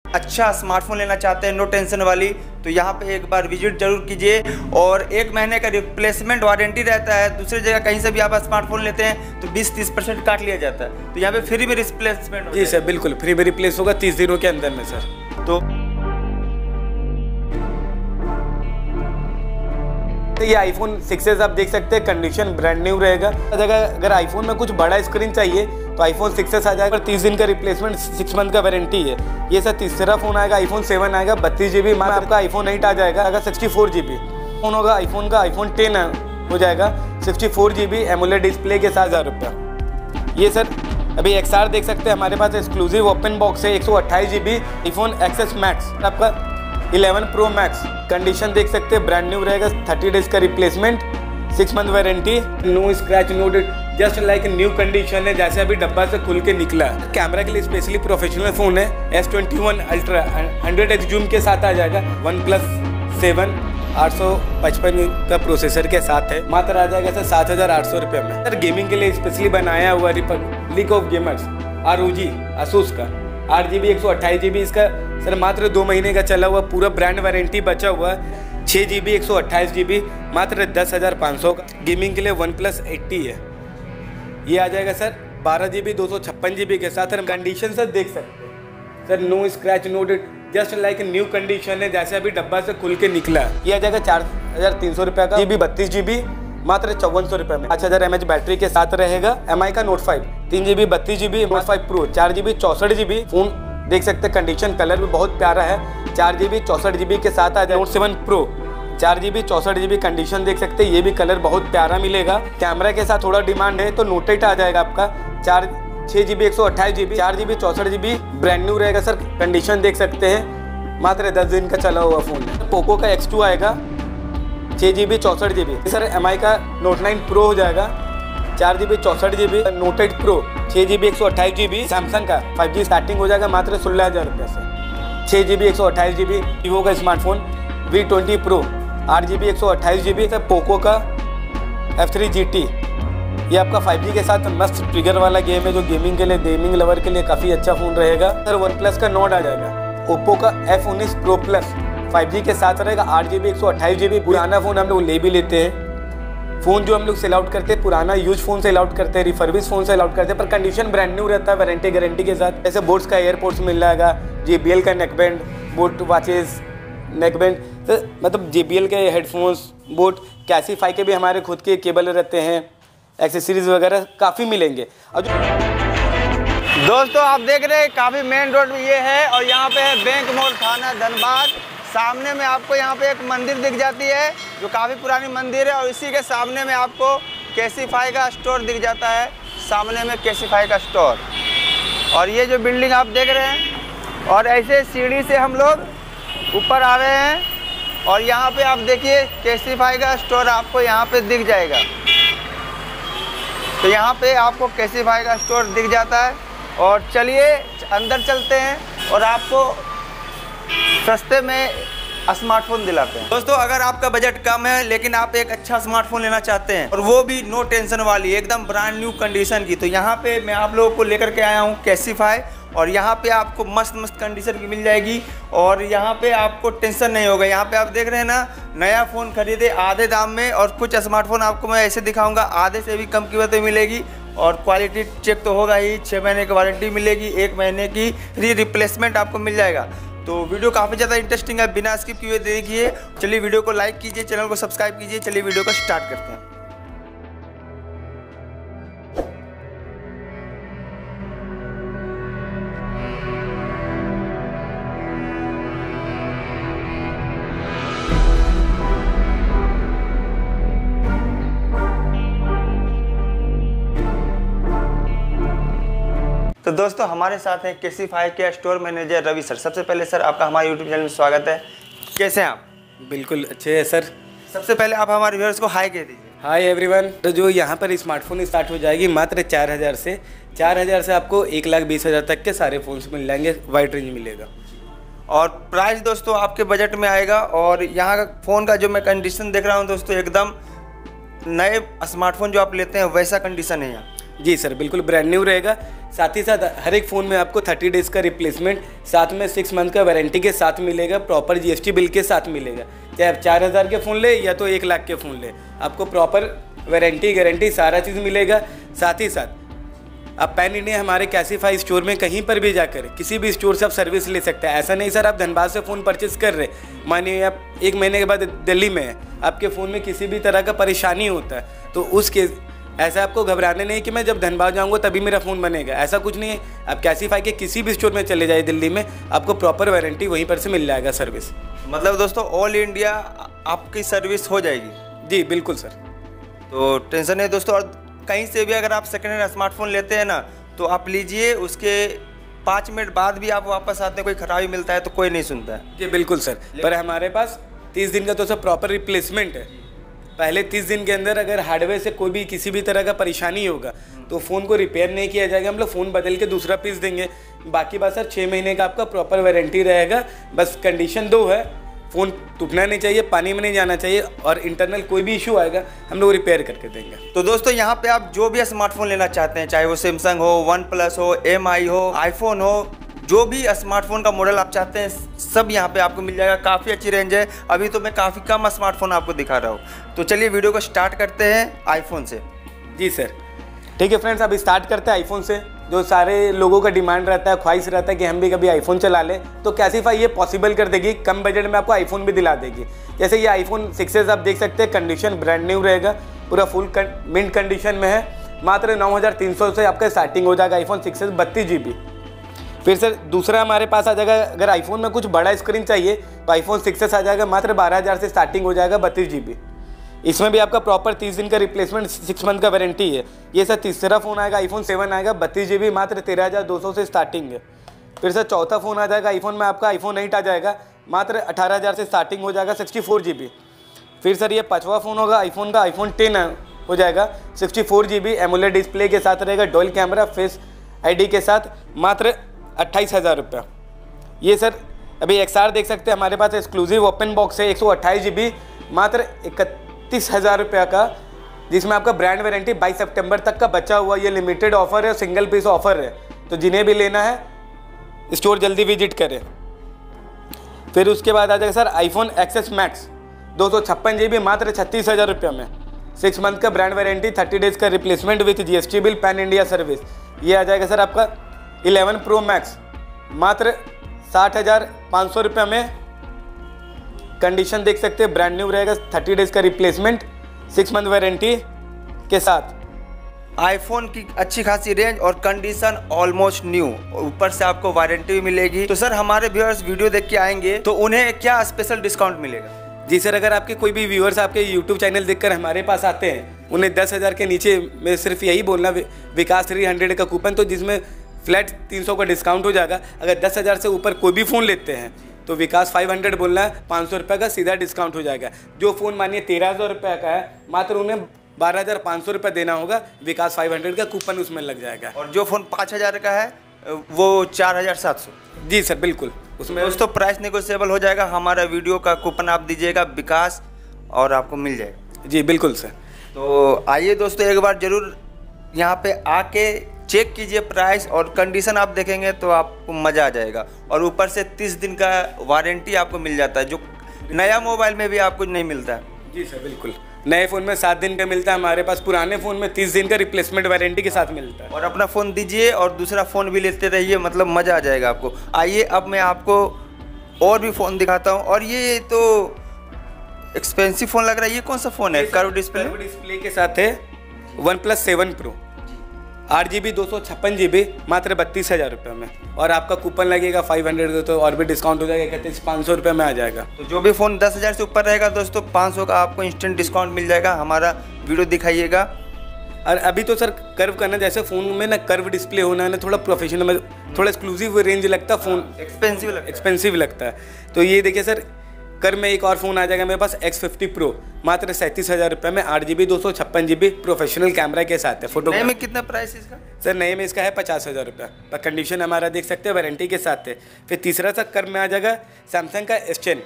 अच्छा स्मार्टफोन लेना चाहते हैं, नो टेंशन वाली, तो यहाँ पे एक बार विजिट जरूर कीजिए। और 1 महीने का रिप्लेसमेंट वारंटी रहता है। दूसरी जगह कहीं से भी आप स्मार्टफोन लेते हैं तो 20-30% काट लिया जाता है, तो यहाँ पे फ्री में रिप्लेसमेंट। जी सर, बिल्कुल फ्री में रिप्लेस होगा 30 दिनों के अंदर में सर। तो ये आईफोन 6s आप देख सकते हैं, कंडीशन ब्रांड न्यू रहेगा। अगर आईफोन में कुछ बड़ा स्क्रीन चाहिए तो आईफोन 6s आ जाएगा। 30 दिन का रिप्लेसमेंट, 6 मंथ का वारंटी है। ये सर तीसरा फोन आएगा, आईफोन 7 आएगा, 32 GB में आपका आईफोन 8 आ जाएगा। अगर 64 GB फोन होगा आईफोन का, आईफोन 10 हो जाएगा 64 GB एमोलेड डिस्प्ले के 7,000 रुपये। ये सर अभी XR देख सकते हैं, हमारे पास एक्सक्लूसिव ओपन बॉक्स है, 128 GB आईफोन XS मैक्स, आपका 11 Pro मैक्स। कंडीशन देख सकते हैं ब्रांड न्यू रहेगा, 30 डेज का replacement, 6 month warranty, no scratch no डेट, जस्ट लाइक न्यू कंडीशन है, जैसे अभी डब्बा से खुल के निकला। कैमरा के लिए स्पेशली प्रोफेशनल फोन है, S21 अल्ट्रा 100x जूम के साथ आ जाएगा। OnePlus 7 855 का प्रोसेसर के साथ है, मात्र आ जाएगा सर 7,800 रुपये में। सर गेमिंग के लिए स्पेशली बनाया हुआ Republic of gamers ROG Asus का 8 GB 128 GB इसका सर मात्र 2 महीने का चला हुआ, पूरा ब्रांड वारंटी बचा हुआ। 6 GB 128 GB मात्र 10,500 का। गेमिंग के लिए OnePlus 80 है, ये आ जाएगा सर 12 GB 256 GB के साथ। कंडीशन सर देख सकते हैं सर, नो स्क्रैच नो डेट, जस्ट लाइक न्यू कंडीशन है, जैसे अभी डब्बा से खुल के निकला। ये आ जाएगा 4,300 रुपये का। GB 32 GB मात्र 5400 रुपये में। 5000 mAh बैटरी के साथ रहेगा। MI का Note 5 3 GB 32 GB Note 5 Pro 4 GB 64 GB phone देख सकते हैं। कंडीशन कलर भी बहुत प्यारा है, 4 GB 64 GB के साथ आ जाए। Note 7 Pro 4 GB 64 GB condition देख सकते हैं, ये भी कलर बहुत प्यारा मिलेगा। कैमरा के साथ थोड़ा डिमांड है तो Note 8 आ जाएगा आपका 6 GB 128 GB 4 GB 64 GB brand new रहेगा सर। कंडीशन देख सकते हैं, मात्र 10 दिन का चला हुआ फोन है। पोको का X2 आएगा 6 GB 64 GB सर। MI का Note 9 Pro हो जाएगा 4 GB 64 GB। Note 8 Pro 6 GB 128 GB। Samsung का 5G स्टार्टिंग हो जाएगा मात्र 16,000 रुपये से। 6 GB 128 GB। वीवो का smartphone V20 Pro 8 GB 128 GB sir. Poco का F3 GT, ये आपका 5G के साथ मस्त ट्रिगर वाला गेम है, जो गेमिंग के लिए, गेमिंग लवर के लिए काफ़ी अच्छा फ़ोन रहेगा सर। OnePlus का Nord आ जाएगा। ओप्पो का F19 Pro Plus 5G के साथ रहेगा 8 GB 128 GB। पुराना फ़ोन हम लोग ले भी लेते हैं, फ़ोन जो हम लोग सेल आउट करते हैं पुराना यूज फ़ोन सेल आउट करते हैं, रिफर्बिश फ़ोन सेल आउट करते हैं, पर कंडीशन ब्रांड न्यू रहता है, वारंटी गारंटी के साथ। जैसे बोट्स का एयरपोर्ट्स मिल जाएगा, JBL का नेकबैंड, बोट वॉचेस नेकबैंड, तो मतलब JBL के हेडफोन्स, बोट कैसीफाई के भी हमारे खुद के केबल रहते हैं, एक्सेसरीज वगैरह काफ़ी मिलेंगे। और दोस्तों आप देख रहे हैं काफ़ी मेन रोड ये है, और यहाँ पे है बैंक मोड़ थाना धनबाद। सामने में आपको यहाँ पे एक मंदिर दिख जाती है जो काफ़ी पुरानी मंदिर है, और इसी के सामने में आपको कैसीफाई का स्टोर दिख जाता है। सामने में कैसीफाई का स्टोर, और ये जो बिल्डिंग आप देख रहे हैं, और ऐसे सीढ़ी से हम लोग ऊपर आ रहे हैं, और यहाँ पे आप देखिए कैसीफाई का स्टोर आपको यहाँ पे दिख जाएगा। तो यहाँ पे आपको कैसीफाई का स्टोर दिख जाता है, और चलिए अंदर चलते हैं और आपको सस्ते में स्मार्टफोन दिलाते हैं। दोस्तों अगर आपका बजट कम है लेकिन आप एक अच्छा स्मार्टफोन लेना चाहते हैं, और वो भी नो टेंशन वाली, एकदम ब्रांड न्यू कंडीशन की, तो यहाँ पे मैं आप लोगों को लेकर के आया हूँ कैसीफाई। और यहाँ पे आपको मस्त मस्त कंडीशन की मिल जाएगी, और यहाँ पे आपको टेंशन नहीं होगा। यहाँ पे आप देख रहे हैं ना, नया फ़ोन खरीदे आधे दाम में, और कुछ स्मार्टफोन आपको मैं ऐसे दिखाऊंगा आधे से भी कम कीमत में मिलेगी। और क्वालिटी चेक तो होगा ही, 6 महीने की वारंटी मिलेगी, 1 महीने की रिप्लेसमेंट आपको मिल जाएगा। तो वीडियो काफ़ी ज़्यादा इंटरेस्टिंग है, बिना स्किप किए देखिए। चलिए वीडियो को लाइक कीजिए, चैनल को सब्सक्राइब कीजिए। चलिए वीडियो को स्टार्ट करते हैं। तो दोस्तों हमारे साथ हैं कैसीफाई के स्टोर मैनेजर रवि सर। सबसे पहले सर आपका हमारे यूट्यूब चैनल में स्वागत है। कैसे हैं आप? बिल्कुल अच्छे हैं सर। सबसे पहले आप हमारे व्यूअर्स को हाई कह दीजिए। Hi everyone. तो जो यहाँ पर स्मार्टफोन स्टार्ट हो जाएगी मात्र 4,000 से आपको 1,20,000 तक के सारे फ़ोन्स मिल जाएंगे, वाइड रेंज मिलेगा। और प्राइस दोस्तों आपके बजट में आएगा। और यहाँ का फ़ोन का जो मैं कंडीशन देख रहा हूँ दोस्तों, एकदम नए स्मार्टफोन जो आप लेते हैं वैसा कंडीशन है यहाँ। जी सर, बिल्कुल ब्रांड न्यू रहेगा। साथ ही साथ हर एक फ़ोन में आपको 30 डेज़ का रिप्लेसमेंट, साथ में 6 मंथ का वारंटी के साथ मिलेगा, प्रॉपर GST बिल के साथ मिलेगा। चाहे आप 4000 के फ़ोन ले या तो 1 लाख के फ़ोन ले, आपको प्रॉपर वारंटी गारंटी सारा चीज़ मिलेगा। साथ ही साथ आप पैन इंडिया हमारे कैसीफाई स्टोर में कहीं पर भी जाकर किसी भी स्टोर से आप सर्विस ले सकते हैं। ऐसा नहीं सर आप धनबाद से फ़ोन परचेस कर रहे, मानिए आप 1 महीने के बाद दिल्ली में हैं, आपके फ़ोन में किसी भी तरह का परेशानी होता है तो उस केस ऐसा आपको घबराने नहीं कि मैं जब धनबाद जाऊंगा तभी मेरा फ़ोन बनेगा, ऐसा कुछ नहीं है। आप कैसीफाई के किसी भी स्टोर में चले जाए दिल्ली में, आपको प्रॉपर वारंटी वहीं पर से मिल जाएगा सर्विस। मतलब दोस्तों ऑल इंडिया आपकी सर्विस हो जाएगी? जी बिल्कुल सर। तो टेंशन नहीं दोस्तों। और कहीं से भी अगर आप सेकेंड हैंड स्मार्टफोन लेते हैं ना तो आप लीजिए, उसके 5 मिनट बाद भी आप वापस आते हैं, कोई खराबी मिलता है तो कोई नहीं सुनता है। जी बिल्कुल सर, पर हमारे पास 30 दिन का तो सर प्रॉपर रिप्लेसमेंट है। पहले 30 दिन के अंदर अगर हार्डवेयर से कोई भी किसी भी तरह का परेशानी होगा तो फ़ोन को रिपेयर नहीं किया जाएगा, हम लोग फ़ोन बदल के दूसरा पीस देंगे। बाकी बात सर 6 महीने का आपका प्रॉपर वारंटी रहेगा। बस कंडीशन 2 है, फ़ोन टूटना नहीं चाहिए, पानी में नहीं जाना चाहिए और इंटरनल कोई भी इशू आएगा हम लोग रिपेयर करके देंगे। तो दोस्तों यहाँ पे आप जो भी स्मार्टफोन लेना चाहते हैं, चाहे वो सैमसंग हो, वन प्लस हो, MI हो, आईफोन हो, जो भी स्मार्टफोन का मॉडल आप चाहते हैं सब यहाँ पे आपको मिल जाएगा। काफ़ी अच्छी रेंज है। अभी तो मैं काफ़ी कम स्मार्टफोन आपको दिखा रहा हूँ। तो चलिए वीडियो को स्टार्ट करते हैं आईफोन से। जी सर ठीक है फ्रेंड्स, अब स्टार्ट करते हैं आईफोन से। जो सारे लोगों का डिमांड रहता है, ख्वाहिश रहता है कि हम भी कभी आईफोन चला लें, तो कैसीफाई ये पॉसिबल कर देगी, कम बजट में आपको आईफोन भी दिला देगी। जैसे ये आईफोन 6s आप देख सकते हैं, कंडीशन ब्रांड न्यू रहेगा, पूरा फुल मिंट कंडीशन में है। मात्र 9300 से आपका स्टार्टिंग हो जाएगा आईफोन 6s 32 GB। फिर सर दूसरा हमारे पास आ जाएगा, अगर आईफोन में कुछ बड़ा स्क्रीन चाहिए तो आईफोन 6s आ जाएगा, मात्र 12000 से स्टार्टिंग हो जाएगा 32 GB। इसमें भी आपका प्रॉपर 30 दिन का रिप्लेसमेंट, 6 मंथ का वारंटी है। ये सर तीसरा फ़ोन आएगा, आईफोन 7 आएगा 32 GB, मात्र 13200 से स्टार्टिंग है। फिर सर चौथा फ़ोन आ जाएगा आईफोन में, आपका आईफोन 8 आ जाएगा, मात्र 18000 से स्टार्टिंग हो जाएगा 64 GB। फिर सर ये 5वां फ़ोन होगा आईफोन का, आईफोन 10 हो जाएगा 64 GB, एमोलेड डिस्प्ले के साथ रहेगा, डुअल कैमरा, फेस ID के साथ, मात्र 28000 रुपया। ये सर अभी XR देख सकते हैं, हमारे पास एक्सक्लूसिव ओपन बॉक्स है 128 GB, मात्र 31,000 रुपया का, जिसमें आपका ब्रांड वारंटी 22 सितंबर तक का बचा हुआ। ये लिमिटेड ऑफर है, सिंगल पीस ऑफर है, तो जिन्हें भी लेना है स्टोर जल्दी विजिट करें। फिर उसके बाद आ जाएगा sir iPhone XS Max 256 GB, मात्र 36,000 रुपये में, 6 मंथ का ब्रांड वारंटी, 30 डेज़ का replacement with GST bill, pan India service. ये आ जाएगा सर आपका 11 Pro Max, मात्र 60,500 रुपये में। कंडीशन देख सकते हैं ब्रांड न्यू रहेगा, 30 डेज़ का रिप्लेसमेंट, 6 मंथ वारंटी के साथ। आईफोन की अच्छी खासी रेंज और कंडीशन ऑलमोस्ट न्यू, ऊपर से आपको वारंटी भी मिलेगी। तो सर हमारे व्यूअर्स वीडियो देख के आएंगे तो उन्हें क्या स्पेशल डिस्काउंट मिलेगा? जी सर, अगर आपके कोई भी व्यूअर्स आपके यूट्यूब चैनल देखकर हमारे पास आते हैं, उन्हें 10,000 के नीचे मैं सिर्फ यही बोलना, विकास 300 का कूपन, तो जिसमें फ्लैट 300 का डिस्काउंट हो जाएगा। अगर 10,000 से ऊपर कोई भी फ़ोन लेते हैं तो विकास 500 बोलना है, 500 रुपये का सीधा डिस्काउंट हो जाएगा। जो फ़ोन मानिए 13,000 रुपये का है, मात्र उन्हें 12,500 रुपये देना होगा, विकास 500 का कूपन उसमें लग जाएगा। और जो फ़ोन 5,000 का है वो 4,700। जी सर बिल्कुल, उसमें दोस्तों प्राइस नेगोशिएबल हो जाएगा। हमारा वीडियो का कूपन आप दीजिएगा विकास और आपको मिल जाएगा। जी बिल्कुल सर। तो आइए दोस्तों, एक बार ज़रूर यहाँ पे आके चेक कीजिए प्राइस और कंडीशन आप देखेंगे तो आपको मज़ा आ जाएगा। और ऊपर से 30 दिन का वारंटी आपको मिल जाता है, जो नया मोबाइल में भी आपको नहीं मिलता है। जी सर बिल्कुल, नए फ़ोन में 7 दिन का मिलता है, हमारे पास पुराने फ़ोन में 30 दिन का रिप्लेसमेंट वारंटी के साथ मिलता है। और अपना फ़ोन दीजिए और दूसरा फ़ोन भी लेते रहिए, मतलब मज़ा आ जाएगा आपको। आइए अब मैं आपको और भी फ़ोन दिखाता हूँ। और ये तो एक्सपेंसिव फ़ोन लग रहा है, ये कौन सा फ़ोन है? कर्व डिस्प्ले के साथ है, OnePlus 7 Pro, 8 GB 256 GB, मात्र 32,000 रुपये में। और आपका कूपन लगेगा 500 का, तो और भी डिस्काउंट हो जाएगा, 31,500 रुपये में आ जाएगा। तो जो भी फ़ोन 10,000 से ऊपर रहेगा दोस्तों, 500 का आपको इंस्टेंट डिस्काउंट मिल जाएगा। हमारा वीडियो दिखाइएगा। और अभी तो सर कर्व करना, जैसे फ़ोन में ना कर्व डिस्प्ले होना है ना, थोड़ा प्रोफेशनल, थोड़ा एक्सक्लूसिव रेंज लगता है, फ़ोन एक्सपेंसिव लगता है। तो ये देखिए सर, कर्व में एक और फ़ोन आ जाएगा मेरे पास X50 Pro, मात्र 37,000 रुपये में, 8 GB 256 GB, प्रोफेशनल कैमरा के साथ है। फोटो में कितना प्राइस है इसका? सर नए में इसका है 50,000 रुपये, पर कंडीशन हमारा देख सकते हैं वारंटी के साथ है। फिर तीसरा सा कर्व में आ जाएगा सैमसंग का S10,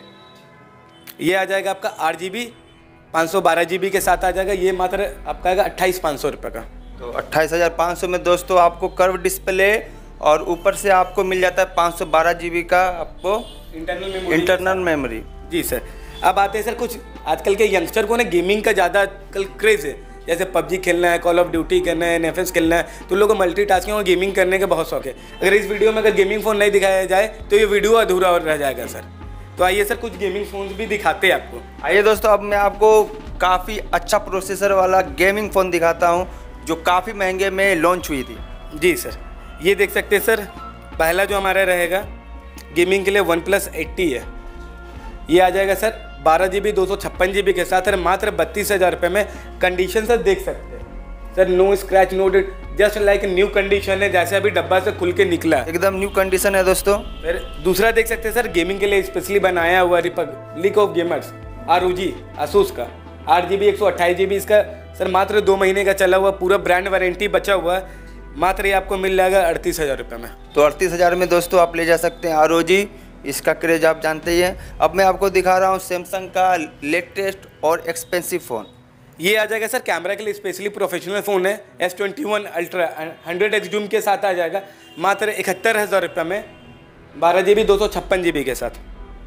ये आ जाएगा आपका 8 GB 512 GB के साथ आ जाएगा। ये मात्र आपका आएगा 28,500 रुपये का। तो 28,500 में दोस्तों आपको कर्व डिस्प्ले और ऊपर से आपको मिल जाता है 512 GB का आपको इंटरनल मेमोरी। जी सर। अब आते हैं सर कुछ आजकल के यंगस्टर को ना गेमिंग का ज़्यादा कल क्रेज़ है, जैसे पबजी खेलना है, कॉल ऑफ ड्यूटी करना है, एनएफएस खेलना है, तो लोगों को मल्टीटास्किंग और गेमिंग करने का बहुत शौक है। अगर इस वीडियो में अगर गेमिंग फ़ोन नहीं दिखाया जाए तो ये वीडियो अधूरा और रह जाएगा सर। तो आइए सर कुछ गेमिंग फ़ोन भी दिखाते हैं आपको। आइए दोस्तों, अब मैं आपको काफ़ी अच्छा प्रोसेसर वाला गेमिंग फ़ोन दिखाता हूँ जो काफ़ी महंगे में लॉन्च हुई थी। जी सर, ये देख सकते हैं सर, पहला जो हमारा रहेगा गेमिंग के लिए OnePlus 80 है। ये आ जाएगा सर 12 GB 256 GB के साथ, मात्र 32,000 रुपये में। कंडीशन सर देख सकते हैं सर, नो स्क्रैच नो डेट, जस्ट लाइक न्यू कंडीशन है, जैसे अभी डब्बा से खुल के निकला है, एकदम न्यू कंडीशन है दोस्तों। फिर दूसरा देख सकते हैं सर, गेमिंग के लिए स्पेशली बनाया हुआ Republic of gamers ROG Asus का 8 GB 128 GB इसका सर, मात्र 2 महीने का चला हुआ, पूरा ब्रांड वारंटी बचा हुआ है, मात्र ये आपको मिल जाएगा 38,000 रुपये में। तो 38,000 में दोस्तों आप ले जा सकते हैं ROG, इसका क्रेज आप जानते ही हैं। अब मैं आपको दिखा रहा हूँ सैमसंग का लेटेस्ट और एक्सपेंसिव फ़ोन। ये आ जाएगा सर कैमरा के लिए स्पेशली प्रोफेशनल फ़ोन है, S21 अल्ट्रा 100x जूम के साथ आ जाएगा, मात्र 71,000 रुपये में, 12 GB 256 GB के साथ।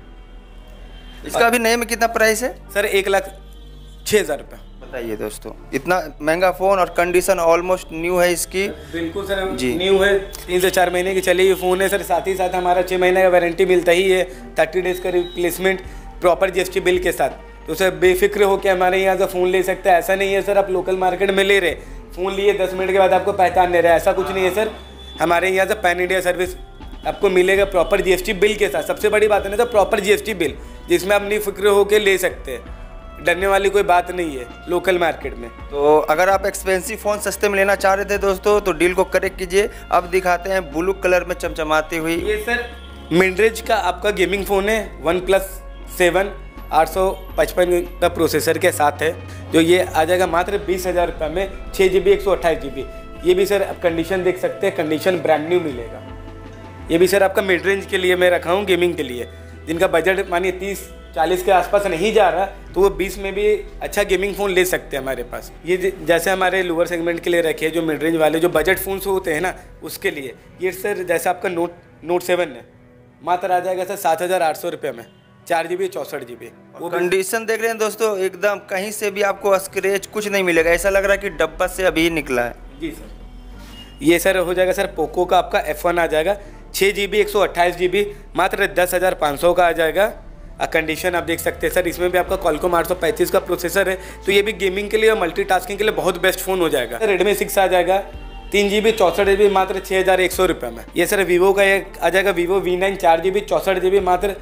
इसका भी नए में कितना प्राइस है सर? 1,06,000 रुपये। बताइए दोस्तों, इतना महंगा फ़ोन और कंडीशन ऑलमोस्ट न्यू है इसकी। बिल्कुल सर जी, न्यू है, 3 से 4 महीने की चली हुई फ़ोन है सर। साथ ही साथ हमारा 6 महीने का वारंटी मिलता ही है, 30 डेज़ का रिप्लेसमेंट प्रॉपर GST बिल के साथ। तो सर बेफिक्र होकर हमारे यहाँ से फ़ोन ले सकते हैं। ऐसा नहीं है सर आप लोकल मार्केट में ले रहे, फ़ोन लिए 10 मिनट के बाद आपको पहचान नहीं रहा, ऐसा कुछ नहीं है सर। हमारे यहाँ से पैन इंडिया सर्विस आपको मिलेगा प्रॉपर GST बिल के साथ। सबसे बड़ी बात है ना, तो प्रॉपर GST बिल, जिसमें आप निफिक्र होकर ले सकते हैं, डरने वाली कोई बात नहीं है लोकल मार्केट में। तो अगर आप एक्सपेंसिव फ़ोन सस्ते में लेना चाह रहे थे दोस्तों, तो डील को करेक्ट कीजिए। अब दिखाते हैं ब्लू कलर में चमचमाती हुई। ये सर मिड रेंज का आपका गेमिंग फ़ोन है, OnePlus 7 855 का प्रोसेसर के साथ है, जो ये आ जाएगा मात्र 20,000 रुपये में, 6 GB 128 GB। ये भी सर आप कंडीशन देख सकते हैं, कंडीशन ब्रांड न्यू मिलेगा। ये भी सर आपका मिड रेंज के लिए मैं रखा हूँ, गेमिंग के लिए, जिनका बजट मानिए 30-40 के आसपास नहीं जा रहा, तो वो 20 में भी अच्छा गेमिंग फ़ोन ले सकते हैं हमारे पास। ये जैसे हमारे लोअर सेगमेंट के लिए रखे, जो मिड रेंज वाले जो बजट फ़ोन्स होते हैं ना, उसके लिए ये सर जैसे आपका नोट 7 है, मात्र आ जाएगा सर 7,800 रुपये में, 4 GB 64 GB। वो कंडीशन देख रहे हैं दोस्तों, एकदम कहीं से भी आपको स्क्रैच कुछ नहीं मिलेगा, ऐसा लग रहा है कि डब्बा से अभी निकला है। जी सर। ये सर हो जाएगा सर पोको का आपका F1 आ जाएगा, 6 GB 128 GB, मात्र 10,500 का आ जाएगा। कंडीशन आप देख सकते हैं सर, इसमें भी आपका Qualcomm 835 का प्रोसेसर है, तो ये भी गेमिंग के लिए और मल्टीटास्किंग के लिए बहुत बेस्ट फ़ोन हो जाएगा। Redmi 6 आ जाएगा, 3 GB 64 GB, मात्र 6,100 रुपये में। ये सर वीवो का एक आ जाएगा, Vivo V9 4 GB 64 GB, मात्र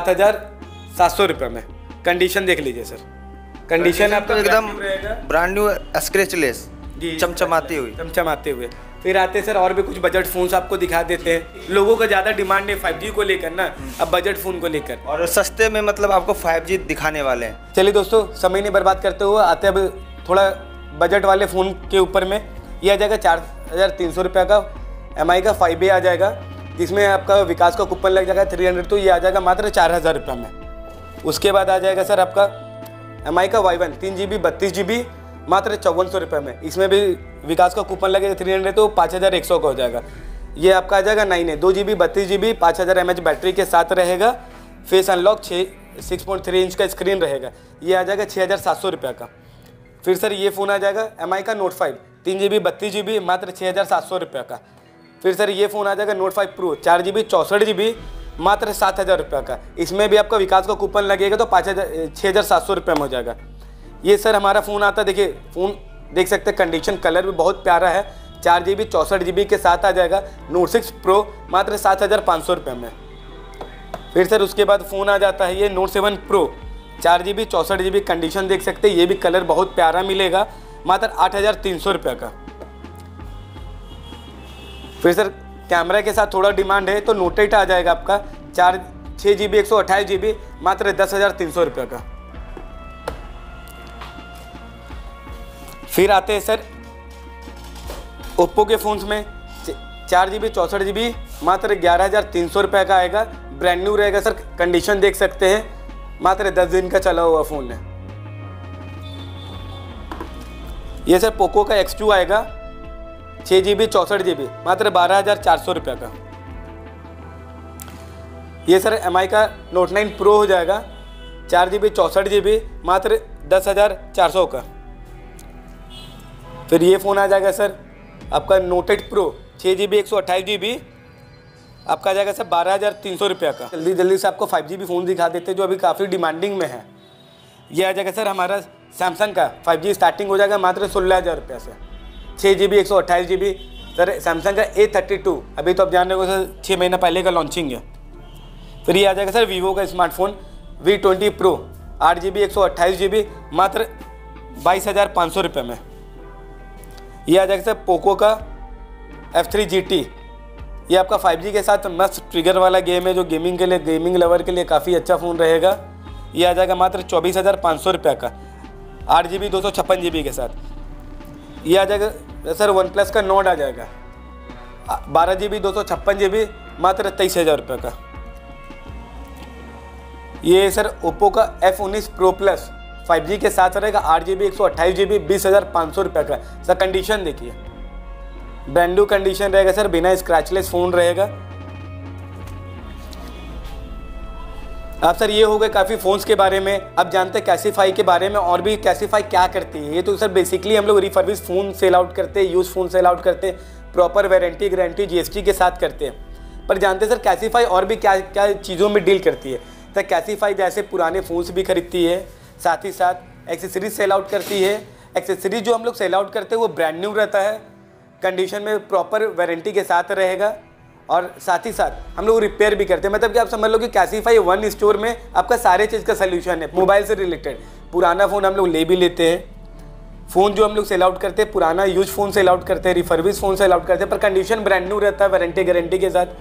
7,700 रुपये में। कंडीशन देख लीजिए सर, कंडीशन आपका एकदम ब्रांड न्यू स्क्रैचलेस, चमचमाते हुए। फिर आते हैं सर और भी कुछ बजट फ़ोन्स आपको दिखा देते हैं। लोगों का ज़्यादा डिमांड है 5G को लेकर ना, अब बजट फ़ोन को लेकर, और सस्ते में मतलब आपको 5G दिखाने वाले हैं। चलिए दोस्तों, समय नहीं बर्बाद करते हुए आते हैं अब थोड़ा बजट वाले फ़ोन के ऊपर में। ये आ जाएगा 4,300 रुपये का MI का 5A आ जाएगा, जिसमें आपका विकास का कूपन लग जाएगा 300, तो ये आ जाएगा मात्र 4,000 रुपये में। उसके बाद आ जाएगा सर आपका MI का Y1 3 GB 32 GB, मात्र 5,400 रुपये में। इसमें भी विकास का कूपन लगेगा 300, तो 5,100 का हो जाएगा। ये आपका आ जाएगा 9 2 GB 32 GB, 5000 mAh बैटरी के साथ रहेगा, फेस अनलॉक, 6.3 इंच का स्क्रीन रहेगा। ये आ जाएगा 6,700 रुपये का। फिर सर ये फ़ोन आ जाएगा MI का Note 5 3 GB 32 GB, मात्र 6,700 रुपये का। फिर सर ये फ़ोन आ जाएगा Note 5 Pro 4 GB 64 GB, मात्र 7,000 रुपये का। इसमें भी आपका विकास का कूपन लगेगा, तो 6,700 रुपये में हो जाएगा। ये सर हमारा फ़ोन आता है, देखिए फ़ोन देख सकते हैं, कंडीशन कलर भी बहुत प्यारा है, 4 GB 64 GB के साथ आ जाएगा, Note 6 Pro, मात्र 7,500 रुपये में। फिर सर उसके बाद फ़ोन आ जाता है ये Note 7 Pro 4 GB 64 GB, condition देख सकते हैं, ये भी कलर बहुत प्यारा मिलेगा, मात्र 8,300 रुपये का। फिर सर कैमरा के साथ थोड़ा डिमांड है, तो Note 8 आ जाएगा आपका 6 GB 128 GB, मात्र 10,300 रुपये का। फिर आते हैं सर ओप्पो के फ़ोन्स में, 4 GB 64 GB, मात्र 11,300 रुपये का आएगा, ब्रांड न्यू रहेगा सर। कंडीशन देख सकते हैं, मात्र 10 दिन का चला हुआ फ़ोन है। ये सर पोको का X2 आएगा, 6GB 64GB मात्र 12,400 रुपये का। ये सर MI का Note 9 Pro हो जाएगा 4GB 64GB मात्र 10,400 का। फिर ये फ़ोन आ जाएगा सर आपका Note 8 Pro 6GB 128GB आपका आ जाएगा सर 12,300 रुपये का। जल्दी जल्दी से आपको 5G फ़ोन दिखा देते हैं जो अभी काफ़ी डिमांडिंग में है। ये आ जाएगा सर हमारा सैमसंग का 5G स्टार्टिंग हो जाएगा मात्र 16,000 रुपये से 6GB 128GB। सर सैमसंग का A32 अभी तो आप जान रहे हो सर 6 महीना पहले का लॉन्चिंग है। फिर ये आ जाएगा सर वीवो का smartphone V20 Pro 8GB 128GB मात्र 22,500 रुपये में। ये आ जाएगा सर पोको का F3 GT। ये आपका 5G के साथ मस्त ट्रिगर वाला गेम है जो गेमिंग के लिए, गेमिंग लवर के लिए काफ़ी अच्छा फ़ोन रहेगा। ये आ जाएगा मात्र 24,500 रुपये का 8GB 256GB के साथ। ये आ जाएगा सर वन प्लस का नोट आ जाएगा 12GB 256GB मात्र 23,000 रुपये का। ये सर ओप्पो का F19 Pro Plus 5G के साथ रहेगा 8GB 128GB 20,500 रुपये का। सर कंडीशन देखिए ब्रांड न्यू कंडीशन रहेगा सर, बिना स्क्रैचलेस फ़ोन रहेगा। अब सर ये हो गए काफ़ी फ़ोन्स के बारे में। अब जानते हैं कैसीफाई के बारे में और भी कैसीफाई क्या करती है। ये तो सर बेसिकली हम लोग रिफर्बिश फ़ोन सेल आउट करते हैं, यूज़ फ़ोन सेल आउट करते हैं, प्रॉपर वारंटी गारंटी GST के साथ करते हैं। पर जानते हैं सर कैसीफाई और भी क्या क्या चीज़ों में डील करती है। सर कैसीफाई जैसे पुराने फ़ोन्स भी खरीदती है, साथ ही साथ एक्सेसरीज सेल आउट करती है। एक्सेसरीज जो हम लोग सेल आउट करते हैं वो ब्रांड न्यू रहता है, कंडीशन में प्रॉपर वारंटी के साथ रहेगा। और साथ ही साथ हम लोग रिपेयर भी करते हैं। मतलब कि आप समझ लो कि कैसीफाई वन स्टोर में आपका सारे चीज़ का सलूशन है मोबाइल से रिलेटेड। पुराना फ़ोन हम लोग ले भी लेते हैं, फ़ोन जो हम लोग सेल आउट करते हैं पुराना यूज फ़ोन सेल आउट करते हैं, रिफर्बिश फ़ोन सेल आउट करते हैं, पर कंडीशन ब्रांड न्यू रहता है वारंटी गारंटी के साथ।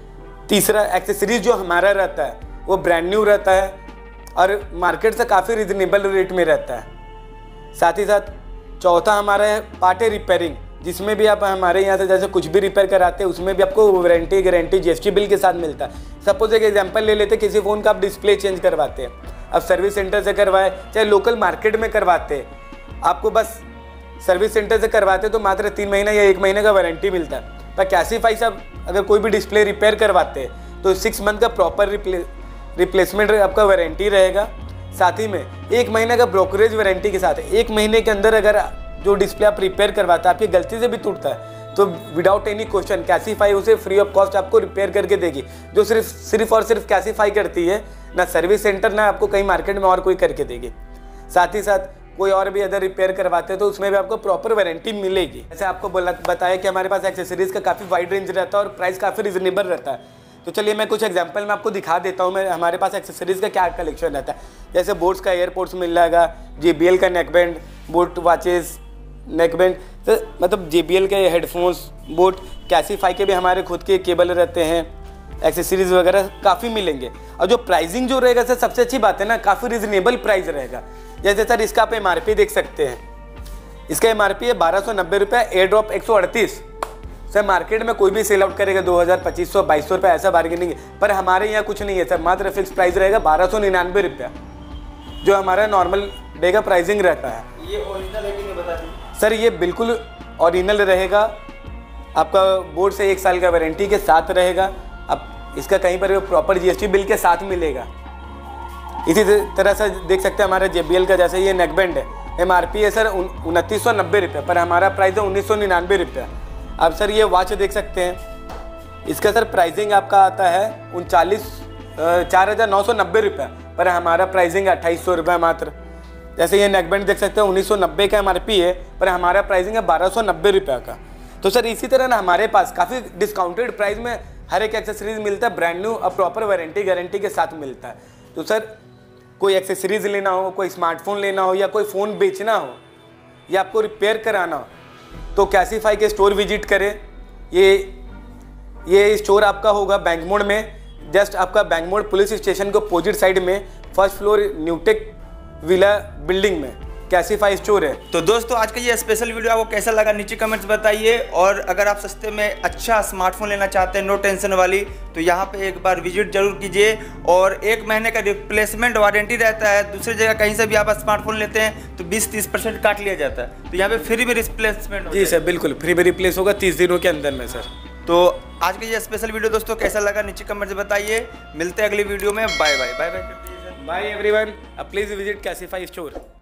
तीसरा एक्सेसरीज जो हमारा रहता है वो ब्रांड न्यू रहता है और मार्केट से काफ़ी रिजनेबल रेट में रहता है। साथ ही साथ चौथा हमारा है पार्ट रिपेयरिंग, जिसमें भी आप हमारे यहाँ से जैसे कुछ भी रिपेयर कराते हैं उसमें भी आपको वारंटी गारंटी GST बिल के साथ मिलता है। सपोज एक एग्जांपल ले लेते, किसी फ़ोन का आप डिस्प्ले चेंज करवाते हैं, अब सर्विस सेंटर से करवाए चाहे लोकल मार्केट में करवाते हैं, आपको बस सर्विस सेंटर से करवाते तो मात्र 3 महीना या 1 महीने का वारंटी मिलता है। पर कैसीफाई से आप अगर कोई भी डिस्प्ले रिपेयर करवाते हैं तो 6 मंथ का प्रॉपर रिप्लेसमेंट आपका वारंटी रहेगा। साथ ही में 1 महीने का ब्रोकरेज वारंटी के साथ 1 महीने के अंदर अगर जो डिस्प्ले आप रिपेयर करवाते हैं आपकी गलती से भी टूटता है तो विदाउट एनी क्वेश्चन कैसीफाई उसे फ्री ऑफ कॉस्ट आपको रिपेयर करके देगी, जो सिर्फ और सिर्फ कैसीफाई करती है, ना सर्विस सेंटर ना आपको कहीं मार्केट में और कोई करके देगी। साथ ही साथ कोई और भी अदर रिपेयर करवाते हैं तो उसमें भी आपको प्रॉपर वारंटी मिलेगी। जैसे आपको बताया कि हमारे पास एक्सेसरीज का काफ़ी वाइड रेंज रहता है और प्राइस काफ़ी रिजनेबल रहता है। तो चलिए मैं कुछ एग्जांपल में आपको दिखा देता हूँ मैं हमारे पास एक्सेसरीज का क्या कलेक्शन रहता है। जैसे बोट्स का एयरपोर्ट्स मिल जाएगा, JBL का neck band, boAt watches, neck band, तो मतलब JBL के हेडफोन्स, बोट, कैसीफाई के भी हमारे खुद के केबल रहते हैं, एक्सेसरीज वगैरह काफ़ी मिलेंगे। और जो प्राइसिंग जो रहेगा सर सबसे अच्छी बात है ना, काफ़ी रिजनेबल प्राइस रहेगा। जैसे सर इसका आप MRP देख सकते हैं, इसका MRP है 1290 रुपये, एयर ड्रॉप 138। सर मार्केट में कोई भी सेल आउट करेगा 2,000, 2,500, 2,200 रुपये ऐसा बार्गेनिंग है, पर हमारे यहाँ कुछ नहीं है सर, मात्र फिक्स प्राइस रहेगा 1299 रुपये, जो हमारा नॉर्मल डे का प्राइसिंग रहता है। ये ओरिजिनल है कि नहीं बता दीजिए सर, ये बिल्कुल ओरिजिनल रहेगा, आपका बोर्ड से 1 साल का वारंटी के साथ रहेगा। अब इसका कहीं पर प्रॉपर GST बिल के साथ मिलेगा। इसी तरह से देख सकते हैं हमारे JBL का, जैसे ये नेक बैंड है, MRP है सर 2990 रुपये, पर हमारा प्राइस है 1999 रुपये। अब सर ये वॉच देख सकते हैं, इसका सर प्राइसिंग आपका आता है 4,990 रुपये, पर हमारा प्राइसिंग 2,800 रुपये मात्र। जैसे ये नेक बैंड देख सकते हैं 1990 का MRP है, पर हमारा प्राइसिंग है 1,290 रुपये का। तो सर इसी तरह ना हमारे पास काफ़ी डिस्काउंटेड प्राइस में हर एक एक्सेसरीज मिलता है, ब्रांड न्यू और प्रॉपर वारंटी गारंटी के साथ मिलता है। तो सर कोई एक्सेसरीज लेना हो, कोई स्मार्टफोन लेना हो, या कोई फ़ोन बेचना हो, या आपको रिपेयर कराना हो, तो कैसीफाई के स्टोर विजिट करें। ये स्टोर आपका होगा बैंक मोड़ में, जस्ट आपका बैंक मोड़ पुलिस स्टेशन के अपोजिट साइड में, first floor Newtech villa building में। कैसीफाई स्टोर है। तो दोस्तों आज का ये स्पेशल वीडियो आपको कैसा लगा नीचे कमेंट्स बताइए, और अगर आप सस्ते में अच्छा स्मार्टफोन लेना चाहते हैं नो टेंशन वाली, तो यहाँ पे एक बार विजिट जरूर कीजिए। और 1 महीने का रिप्लेसमेंट वारंटी रहता है। दूसरी जगह कहीं से भी आप स्मार्टफोन लेते हैं तो 20-30% काट लिया जाता है, तो यहाँ पे फ्री में रिप्लेसमेंट। जी सर बिल्कुल फ्री में रिप्लेस होगा 30 दिनों के अंदर में सर। तो आज का ये स्पेशल वीडियो दोस्तों कैसा लगा नीचे कमेंट्स बताइए। मिलते हैं अगली वीडियो में। Bye bye bye bye bye everyone, please visit Cashify store.